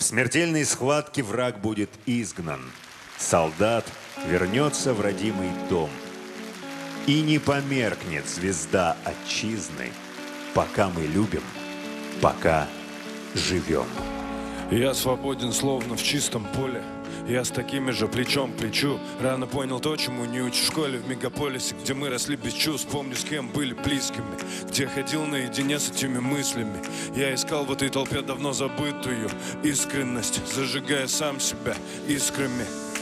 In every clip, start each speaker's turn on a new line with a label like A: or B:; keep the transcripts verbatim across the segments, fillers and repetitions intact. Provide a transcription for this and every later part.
A: смертельной схватке враг будет изгнан. Солдат вернется в родимый дом. И не померкнет звезда отчизны, пока мы любим, пока живем.
B: Я свободен, словно в чистом поле. Я с такими же плечом к плечу. Рано понял то, чему не учат в школе. В мегаполисе, где мы росли без чувств. Помню, с кем были близкими, где ходил наедине с этими мыслями. Я искал в этой толпе давно забытую искренность, зажигая сам себя искрами.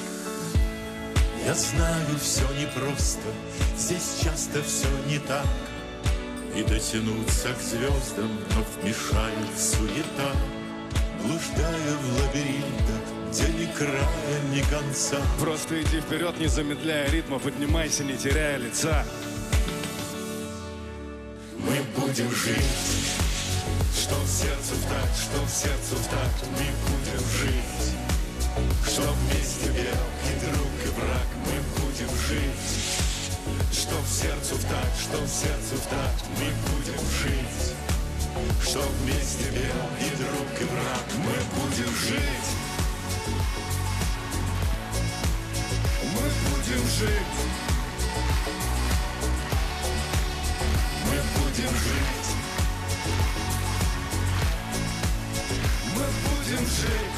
C: Я знаю, все непросто, здесь часто все не так. И дотянуться к звездам вновь мешает суета. Блуждая в лабиринтах, где ни края, ни конца.
B: Просто иди вперед, не замедляя ритма, поднимайся, не теряя лица.
C: Мы будем жить, что в сердце в такт, что в сердце в такт. Мы будем жить, что вместе бег и друг, и враг. Мы будем жить, что в сердце в такт, что в сердце в такт. Мы будем жить, что вместе бег и друг, и враг. Мы будем жить, мы будем жить, мы будем жить, мы будем жить.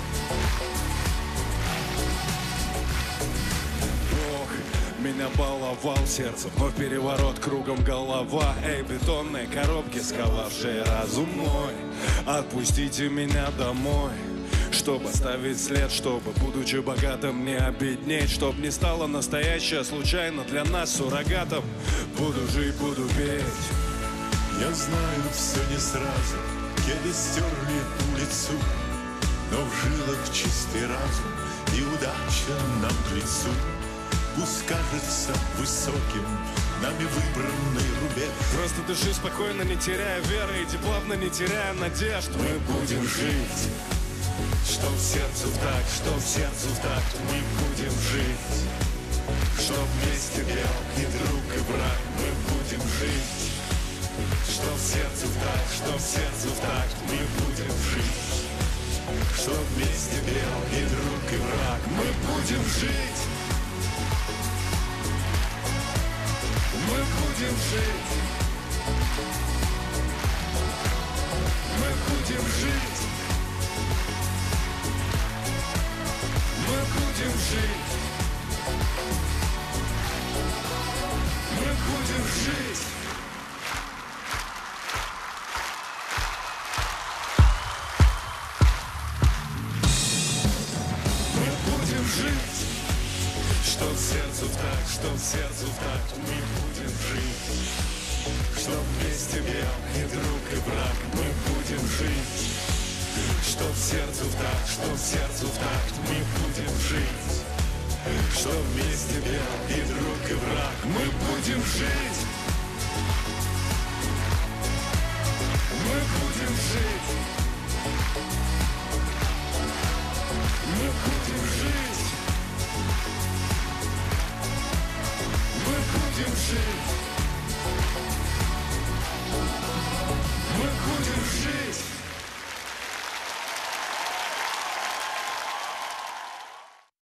B: Меня баловал сердце, вновь переворот, кругом голова. Эй, бетонные коробки, сковавшие разум мой, отпустите меня домой, чтобы оставить след, чтобы, будучи богатым, не обеднеть, чтоб не стало настоящее случайно для нас суррогатом. Буду жить, буду петь.
C: Я знаю, все не сразу, еле стерли улицу, но в жилах чистый разум, и удача нам к лицу. Пусть кажется высоким нами выбранный рубеж.
B: Просто дыши спокойно, не теряя веры, иди плавно, не теряя надежд.
C: Мы будем жить, что в сердце в такт, что в сердце в такт. Мы будем жить, что вместе бег и друг, и враг. Мы будем жить, что в сердце в такт, что в сердце в такт. Мы будем жить, что вместе бег и друг, и враг. Мы будем жить, мы будем жить, мы будем жить, мы будем жить, мы будем жить. Мы будем жить, что в сердце в такт, что в сердце в такт. Мы будем жить, что вместе бег и друг, и враг. Мы будем жить, что в сердце в такт, что в сердце в такт. Мы будем жить, что вместе бег и друг, и враг. Мы будем жить, мы будем жить, мы будем жить, мы будем жить.